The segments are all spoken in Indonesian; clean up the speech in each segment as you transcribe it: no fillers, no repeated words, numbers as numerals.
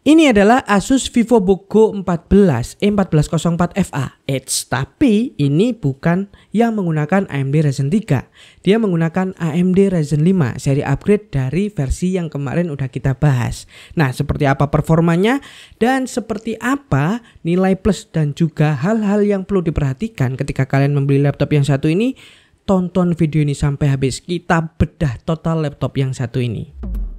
Ini adalah Asus VivoBook Go 14 E1404FA. Tapi ini bukan yang menggunakan AMD Ryzen 3. Dia menggunakan AMD Ryzen 5 seri upgrade dari versi yang kemarin udah kita bahas. Nah, seperti apa performanya dan seperti apa nilai plus dan juga hal-hal yang perlu diperhatikan ketika kalian membeli laptop yang satu ini, tonton video ini sampai habis. Kita bedah total laptop yang satu ini.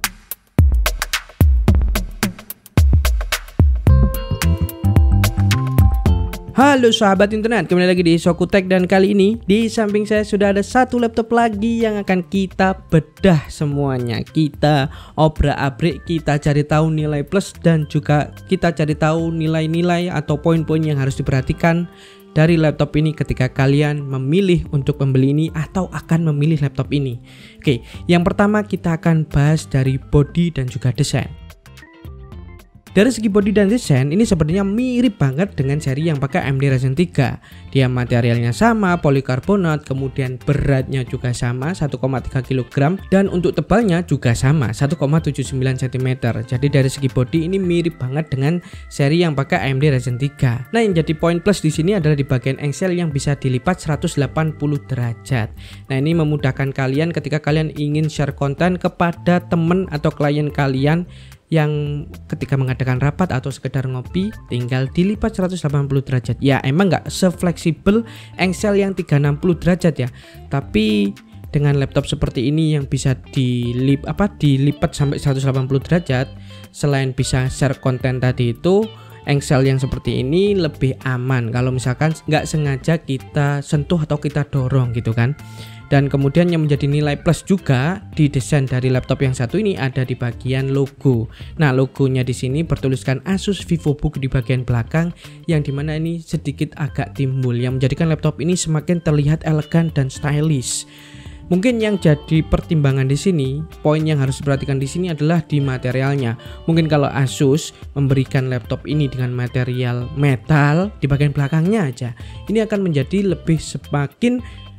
Halo sahabat internet, kembali lagi di Sokutek dan kali ini di samping saya sudah ada satu laptop lagi yang akan kita bedah semuanya. Kita obrak-abrik, kita cari tahu nilai plus dan juga kita cari tahu nilai-nilai atau poin-poin yang harus diperhatikan dari laptop ini ketika kalian memilih untuk membeli ini atau akan memilih laptop ini. Oke, yang pertama kita akan bahas dari body dan juga desain. Dari segi body dan desain ini sepertinya mirip banget dengan seri yang pakai AMD Ryzen 3. Dia materialnya sama, polikarbonat, kemudian beratnya juga sama 1,3 kg dan untuk tebalnya juga sama 1,79 cm. Jadi dari segi body ini mirip banget dengan seri yang pakai AMD Ryzen 3. Nah, yang jadi poin plus di sini adalah di bagian engsel yang bisa dilipat 180 derajat. Nah, ini memudahkan kalian ketika kalian ingin share konten kepada teman atau klien kalian yang ketika mengadakan rapat atau sekedar ngopi tinggal dilipat 180 derajat. Ya emang nggak sefleksibel engsel yang 360 derajat ya, tapi dengan laptop seperti ini yang bisa dilipat sampai 180 derajat, selain bisa share konten tadi itu, engsel yang seperti ini lebih aman kalau misalkan nggak sengaja kita sentuh atau kita dorong gitu kan. Dan kemudian yang menjadi nilai plus juga di desain dari laptop yang satu ini ada di bagian logo. Nah, logonya di sini bertuliskan Asus VivoBook di bagian belakang, yang dimana ini sedikit agak timbul yang menjadikan laptop ini semakin terlihat elegan dan stylish. Mungkin yang jadi pertimbangan di sini, poin yang harus diperhatikan di sini adalah di materialnya. Mungkin kalau Asus memberikan laptop ini dengan material metal di bagian belakangnya aja, ini akan menjadi lebih semakin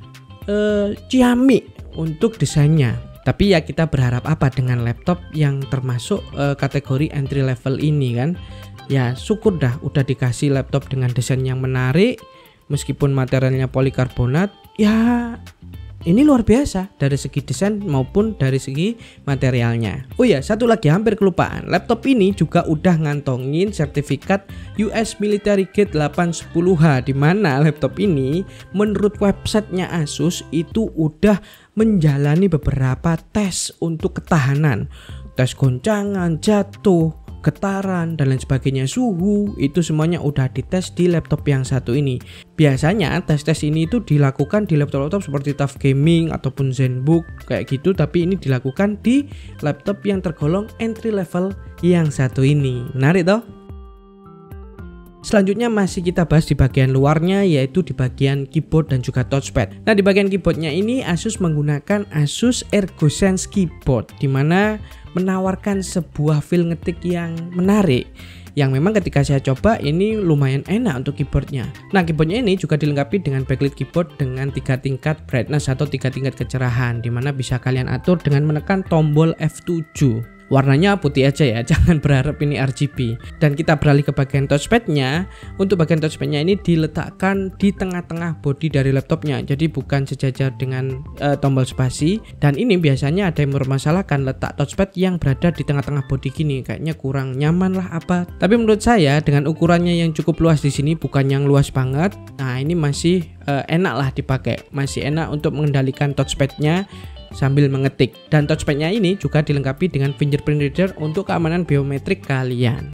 ciamik untuk desainnya. Tapi ya kita berharap apa dengan laptop yang termasuk kategori entry level ini kan. Ya syukur dah udah dikasih laptop dengan desain yang menarik, meskipun materialnya polikarbonat. Ya ini luar biasa dari segi desain maupun dari segi materialnya. Oh ya, satu lagi hampir kelupaan. Laptop ini juga udah ngantongin sertifikat US Military Grade 810H, di mana laptop ini menurut websitenya Asus itu udah menjalani beberapa tes untuk ketahanan. Tes goncangan, jatuh, getaran dan lain sebagainya, suhu, itu semuanya udah dites di laptop yang satu ini. Biasanya tes-tes ini itu dilakukan di laptop-laptop seperti TUF Gaming ataupun ZenBook kayak gitu, tapi ini dilakukan di laptop yang tergolong entry level yang satu ini. Menarik toh? Selanjutnya masih kita bahas di bagian luarnya, yaitu di bagian keyboard dan juga touchpad. Nah, di bagian keyboardnya ini Asus menggunakan Asus ErgoSense Keyboard, dimana menawarkan sebuah feel ngetik yang menarik, yang memang ketika saya coba ini lumayan enak untuk keyboardnya. Nah, keyboardnya ini juga dilengkapi dengan backlit keyboard dengan 3 tingkat brightness atau 3 tingkat kecerahan, dimana bisa kalian atur dengan menekan tombol F7. Warnanya putih aja ya, jangan berharap ini RGB. Dan kita beralih ke bagian touchpadnya. Untuk bagian touchpadnya ini diletakkan di tengah-tengah bodi dari laptopnya, jadi bukan sejajar dengan tombol spasi. Dan ini biasanya ada yang mempermasalahkan letak touchpad yang berada di tengah-tengah bodi gini, kayaknya kurang nyaman lah apa. Tapi menurut saya dengan ukurannya yang cukup luas di sini, bukan yang luas banget, nah ini masih enak lah dipakai, masih enak untuk mengendalikan touchpadnya sambil mengetik. Dan touchpadnya ini juga dilengkapi dengan fingerprint reader untuk keamanan biometrik kalian.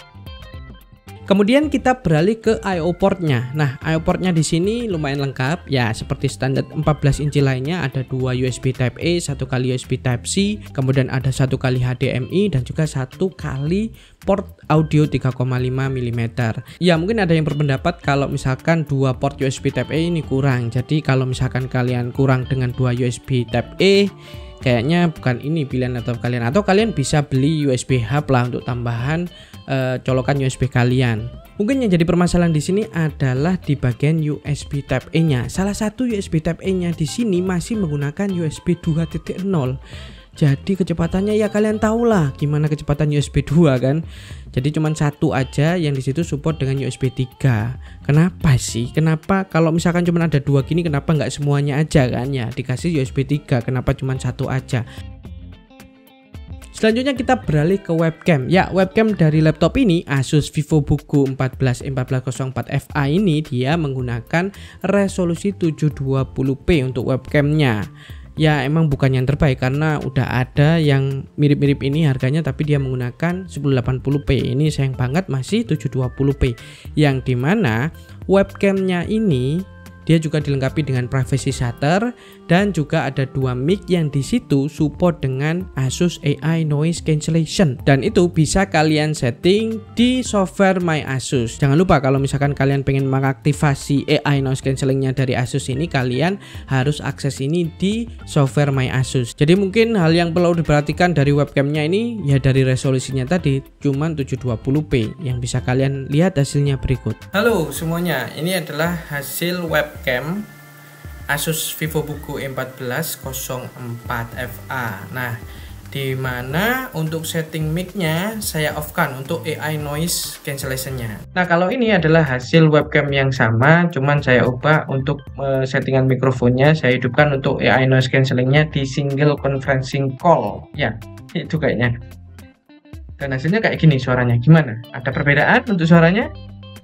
Kemudian kita beralih ke I/O portnya. Nah, I/O portnya di sini lumayan lengkap ya, seperti standar 14 inci lainnya. Ada 2 USB Type A, 1 kali USB Type C, kemudian ada 1 kali HDMI dan juga 1 kali port audio 3,5 mm. Ya, mungkin ada yang berpendapat kalau misalkan 2 port USB Type A ini kurang. Jadi kalau misalkan kalian kurang dengan 2 USB Type A, kayaknya bukan ini pilihan laptop kalian, atau kalian bisa beli USB hub lah untuk tambahan colokan USB kalian. Mungkin yang jadi permasalahan di sini adalah di bagian USB Type A-nya. Salah satu USB Type A-nya di sini masih menggunakan USB 2.0. Jadi kecepatannya ya kalian tahu lah gimana kecepatan USB 2 kan. Jadi cuma satu aja yang disitu support dengan USB 3. Kenapa sih? Kenapa kalau misalkan cuma ada 2 gini, kenapa nggak semuanya aja kan ya dikasih USB 3? Kenapa cuma satu aja? Selanjutnya kita beralih ke webcam. Ya, webcam dari laptop ini Asus VivoBook 14-1404FA ini dia menggunakan resolusi 720p untuk webcamnya. Ya emang bukan yang terbaik karena udah ada yang mirip-mirip ini harganya, tapi dia menggunakan 1080p. Ini sayang banget masih 720p, yang dimana webcamnya ini dia juga dilengkapi dengan privacy shutter dan juga ada 2 mic yang di situ support dengan Asus AI Noise Cancellation, dan itu bisa kalian setting di software My Asus. Jangan lupa kalau misalkan kalian pengen mengaktifasi AI Noise Cancellingnya dari Asus ini, kalian harus akses ini di software My Asus. Jadi mungkin hal yang perlu diperhatikan dari webcamnya ini ya dari resolusinya tadi cuman 720p yang bisa kalian lihat hasilnya berikut. Halo semuanya, ini adalah hasil webcam Asus VivoBook 1404FA. Nah, dimana untuk setting mic-nya saya off-kan untuk AI noise cancellation-nya. Nah, kalau ini adalah hasil webcam yang sama, cuman saya ubah untuk settingan mikrofonnya, saya hidupkan untuk AI noise cancellingnya di single conferencing call. Ya, itu kayaknya. Dan hasilnya kayak gini suaranya. Gimana? Ada perbedaan untuk suaranya?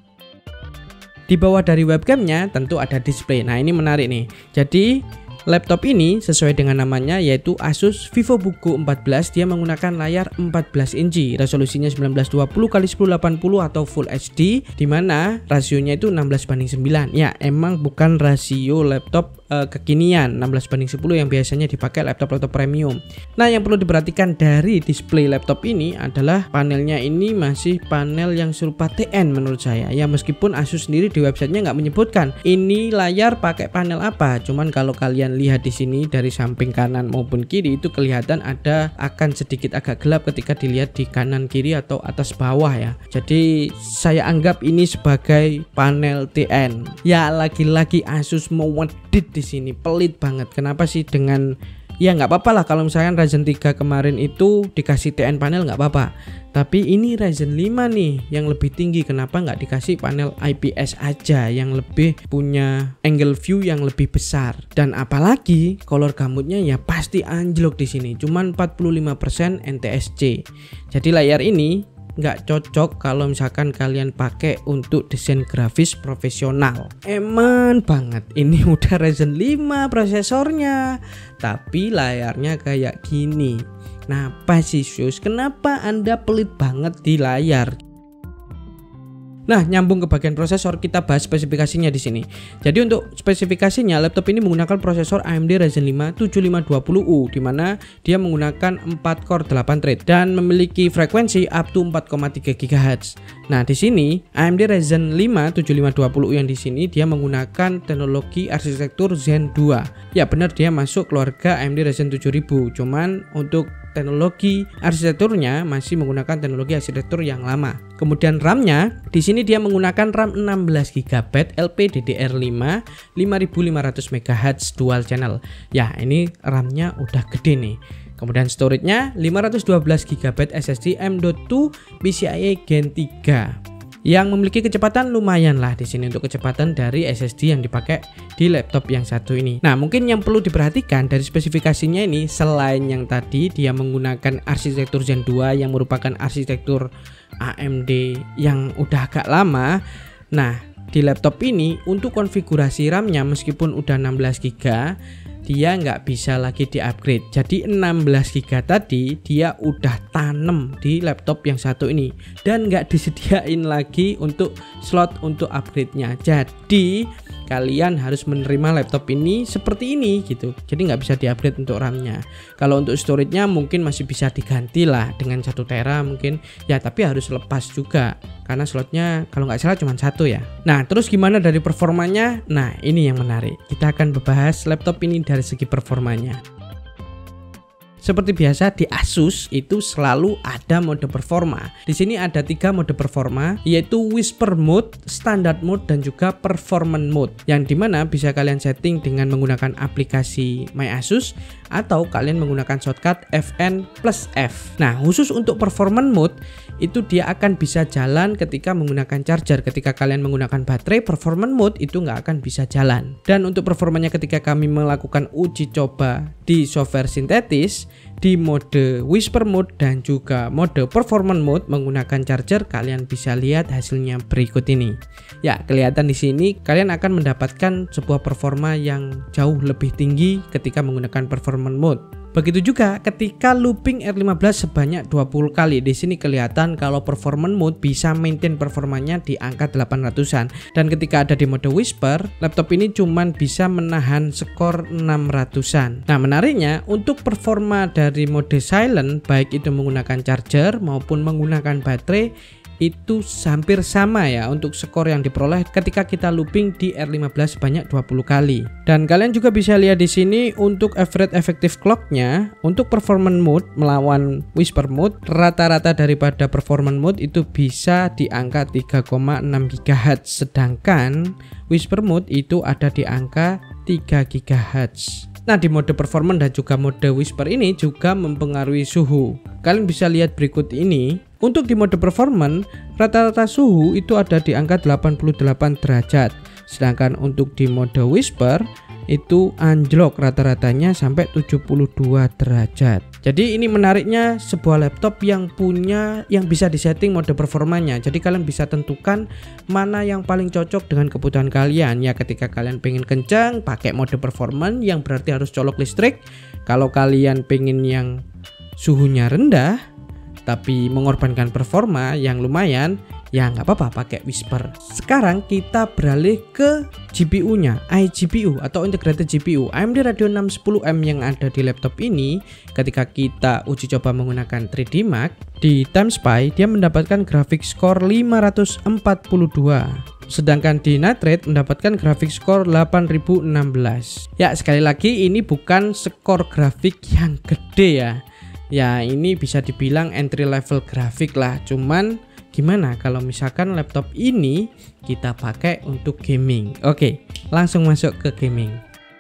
Di bawah dari webcamnya tentu ada display. Nah ini menarik nih. Jadi laptop ini sesuai dengan namanya yaitu Asus VivoBook 14. Dia menggunakan layar 14 inci, resolusinya 1920x1080 atau Full HD, dimana rasionya itu 16:9. Ya emang bukan rasio laptop kekinian 16:10 yang biasanya dipakai laptop-laptop premium. Nah yang perlu diperhatikan dari display laptop ini adalah panelnya ini masih panel yang serupa TN menurut saya. Ya meskipun Asus sendiri di websitenya nggak menyebutkan ini layar pakai panel apa, cuman kalau kalian lihat di sini dari samping kanan maupun kiri itu kelihatan ada akan sedikit agak gelap ketika dilihat di kanan kiri atau atas bawah ya. Jadi saya anggap ini sebagai panel TN. Ya lagi-lagi Asus mau wedit di sini, pelit banget. Kenapa sih dengan ya nggak apa-apa lah kalau misalkan Ryzen 3 kemarin itu dikasih TN panel nggak apa-apa, tapi ini Ryzen 5 nih yang lebih tinggi, kenapa nggak dikasih panel IPS aja yang lebih punya angle view yang lebih besar. Dan apalagi color gamutnya ya pasti anjlok di sini, cuman 45% NTSC. Jadi layar ini nggak cocok kalau misalkan kalian pakai untuk desain grafis profesional. Eman banget, ini udah Ryzen 5 prosesornya, tapi layarnya kayak gini. Kenapa sih Sus? Kenapa Anda pelit banget di layar? Nah, nyambung ke bagian prosesor, kita bahas spesifikasinya di sini. Jadi untuk spesifikasinya, laptop ini menggunakan prosesor AMD Ryzen 5 7520U, di mana dia menggunakan 4 core 8 thread dan memiliki frekuensi up to 4,3 GHz. Nah, di sini AMD Ryzen 5 7520U yang di sini dia menggunakan teknologi arsitektur Zen 2. Ya, benar dia masuk keluarga AMD Ryzen 7000, cuman untuk teknologi arsitekturnya masih menggunakan teknologi arsitektur yang lama. Kemudian RAM-nya di sini dia menggunakan RAM 16 GB LPDDR5 5500 MHz dual channel. Ya, ini RAM-nya udah gede nih. Kemudian storage-nya 512 GB SSD M.2 PCIe Gen 3. Yang memiliki kecepatan lumayan lah di sini untuk kecepatan dari SSD yang dipakai di laptop yang satu ini. Nah, mungkin yang perlu diperhatikan dari spesifikasinya ini, selain yang tadi dia menggunakan arsitektur Zen 2 yang merupakan arsitektur AMD yang udah agak lama. Nah, di laptop ini untuk konfigurasi RAM-nya meskipun udah 16 GB, dia nggak bisa lagi di-upgrade. Jadi 16 GB tadi dia udah tanam di laptop yang satu ini dan nggak disediain lagi untuk slot untuk upgrade-nya. Jadi kalian harus menerima laptop ini seperti ini gitu. Jadi nggak bisa di-upgrade untuk RAM-nya. Kalau untuk storage-nya mungkin masih bisa diganti lah dengan 1 tera mungkin ya, tapi harus lepas juga karena slotnya kalau nggak salah cuma 1 ya. Nah, terus gimana dari performanya? Nah, ini yang menarik. Kita akan membahas laptop ini dari segi performanya. Seperti biasa di Asus itu selalu ada mode performa. Di sini ada 3 mode performa, yaitu Whisper Mode, Standard Mode, dan juga Performance Mode, yang dimana bisa kalian setting dengan menggunakan aplikasi My Asus atau kalian menggunakan shortcut Fn+F. Nah, khusus untuk Performance Mode itu dia akan bisa jalan ketika menggunakan charger. Ketika kalian menggunakan baterai, Performance Mode itu nggak akan bisa jalan. Dan untuk performanya ketika kami melakukan uji coba di software sintetis di mode Whisper Mode dan juga mode Performance Mode menggunakan charger, kalian bisa lihat hasilnya berikut ini. Ya, kelihatan di sini kalian akan mendapatkan sebuah performa yang jauh lebih tinggi ketika menggunakan Performance Mode. Begitu juga ketika looping R15 sebanyak 20 kali. Di sini kelihatan kalau Performance Mode bisa maintain performanya di angka 800-an. Dan ketika ada di mode Whisper, laptop ini cuman bisa menahan skor 600-an. Nah, menariknya untuk performa dari mode silent, baik itu menggunakan charger maupun menggunakan baterai, itu hampir sama ya untuk skor yang diperoleh ketika kita looping di R15 sebanyak 20 kali. Dan kalian juga bisa lihat di sini untuk average effective clocknya untuk Performance Mode melawan Whisper Mode, rata-rata daripada Performance Mode itu bisa di angka 3,6 GHz, sedangkan Whisper Mode itu ada di angka 3 GHz. Nah, di mode Performance dan juga mode Whisper ini juga mempengaruhi suhu. Kalian bisa lihat berikut ini. Untuk di mode Performance, rata-rata suhu itu ada di angka 88 derajat. Sedangkan untuk di mode Whisper itu anjlok rata-ratanya sampai 72 derajat. Jadi ini menariknya sebuah laptop yang bisa disetting mode performanya. Jadi kalian bisa tentukan mana yang paling cocok dengan kebutuhan kalian. Ya, ketika kalian pengen kencang pakai mode performance yang berarti harus colok listrik. Kalau kalian pengen yang suhunya rendah tapi mengorbankan performa yang lumayan, ya nggak apa-apa pakai Whisper. Sekarang kita beralih ke GPU-nya, iGPU atau integrated GPU AMD Radeon 610M yang ada di laptop ini. Ketika kita uji coba menggunakan 3D Mark di TimeSpy, dia mendapatkan grafik score 542. Sedangkan di Nitrate mendapatkan grafik skor 8016. Ya, sekali lagi ini bukan skor grafik yang gede ya. Ya, ini bisa dibilang entry level grafik lah. Cuman gimana kalau misalkan laptop ini kita pakai untuk gaming? Oke, langsung masuk ke gaming.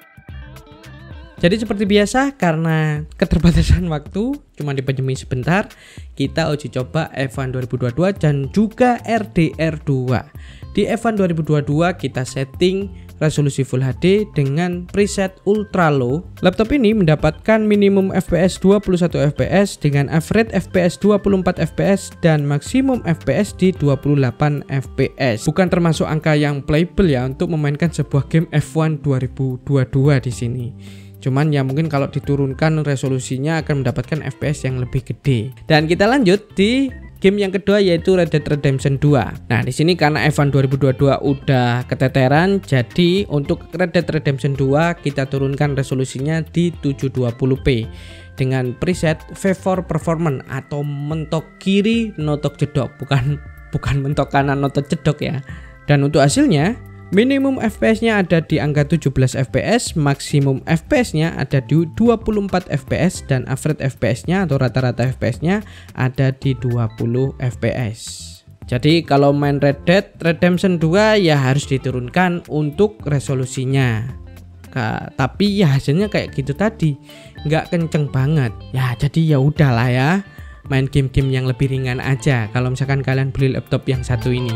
Jadi seperti biasa, karena keterbatasan waktu cuma dipinjemin sebentar, kita uji coba F1 2022 dan juga RDR2. Di F1 2022 kita setting resolusi Full HD dengan preset ultra low. Laptop ini mendapatkan minimum FPS 21 FPS dengan average FPS 24 FPS dan maksimum FPS di 28 FPS. Bukan termasuk angka yang playable ya untuk memainkan sebuah game F1 2022 di sini. Cuman ya mungkin kalau diturunkan resolusinya akan mendapatkan FPS yang lebih gede. Dan kita lanjut di game yang kedua yaitu Red Dead Redemption 2. Nah, di sini karena F1 2022 udah keteteran, jadi untuk Red Dead Redemption 2 kita turunkan resolusinya di 720p dengan preset favor performance atau mentok kiri notok jedok, bukan mentok kanan notok jedok ya. Dan untuk hasilnya minimum FPS-nya ada di angka 17 FPS, maksimum FPS-nya ada di 24 FPS dan average FPS-nya atau rata-rata FPS-nya ada di 20 FPS. Jadi kalau main Red Dead Redemption 2 ya harus diturunkan untuk resolusinya. Tapi ya hasilnya kayak gitu tadi, nggak kenceng banget. Ya jadi ya udahlah ya, main game-game yang lebih ringan aja kalau misalkan kalian beli laptop yang satu ini.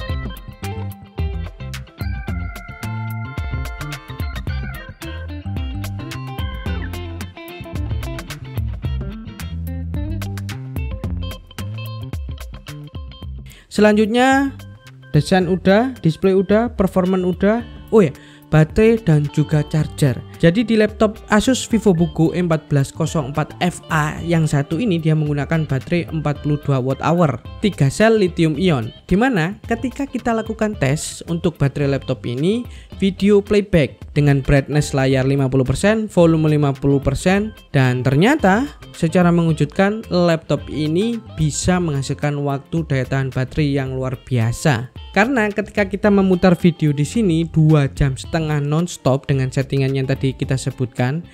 Selanjutnya desain udah, display udah, performance udah. Oh ya, baterai dan juga charger. Jadi di laptop Asus VivoBook E1404FA yang satu ini dia menggunakan baterai 42 Wh 3 sel lithium ion. Dimana ketika kita lakukan tes untuk baterai laptop ini, video playback dengan brightness layar 50%, volume 50%, dan ternyata secara mengejutkan laptop ini bisa menghasilkan waktu daya tahan baterai yang luar biasa. Karena ketika kita memutar video di sini 2,5 jam non-stop dengan settingan yang tadi kita sebutkan,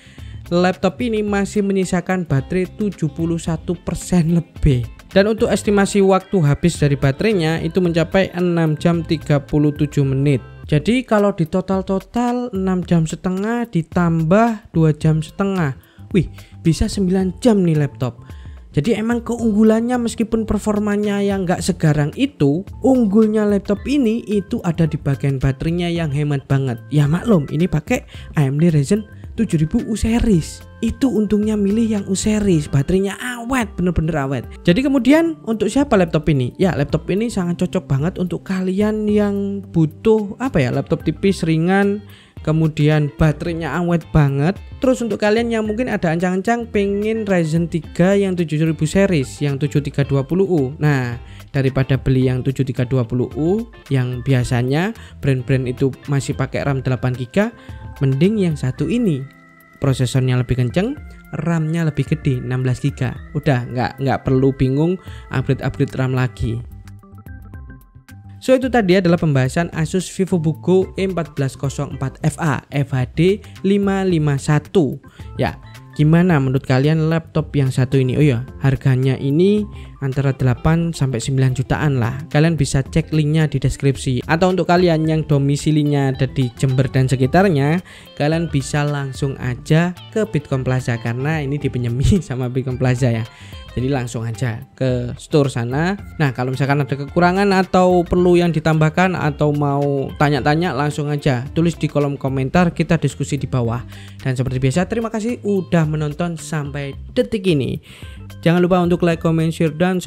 laptop ini masih menyisakan baterai 71% lebih. Dan untuk estimasi waktu habis dari baterainya itu mencapai 6 jam 37 menit. Jadi kalau di total 6 jam setengah ditambah 2 jam setengah, wih, bisa 9 jam nih laptop. Jadi emang keunggulannya meskipun performanya yang nggak segarang itu, unggulnya laptop ini itu ada di bagian baterainya yang hemat banget. Ya maklum, ini pakai AMD Ryzen 7000 U series. Itu untungnya milih yang U series, baterainya awet, bener-bener awet. Jadi kemudian untuk siapa laptop ini? Ya laptop ini sangat cocok banget untuk kalian yang butuh laptop tipis, ringan, kemudian baterainya awet banget. Terus untuk kalian yang mungkin ada ancang-ancang pengen Ryzen 3 yang 7000 series, yang 7320U. Nah, daripada beli yang 7320U yang biasanya brand-brand itu masih pakai RAM 8GB, mending yang satu ini. Prosesornya lebih kenceng, RAM-nya lebih gede, 16GB. Udah nggak perlu bingung upgrade RAM lagi. So itu tadi adalah pembahasan Asus VivoBook Go E1404FA FHD 551. Ya, gimana menurut kalian laptop yang satu ini? Oh ya, harganya ini antara 8 sampai 9 jutaan lah. Kalian bisa cek linknya di deskripsi. Atau untuk kalian yang domisilinya ada di Jember dan sekitarnya, kalian bisa langsung aja ke Bitkom Plaza karena ini dipinjami sama Bitkom Plaza ya. Jadi langsung aja ke store sana. Nah kalau misalkan ada kekurangan atau perlu yang ditambahkan atau mau tanya-tanya, langsung aja tulis di kolom komentar, kita diskusi di bawah. Dan seperti biasa, terima kasih udah menonton sampai detik ini. Jangan lupa untuk like, comment, share, dan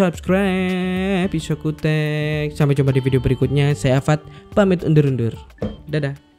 subscribe Isokutek. Sampai jumpa di video berikutnya. Saya Afat, pamit undur-undur. Dadah.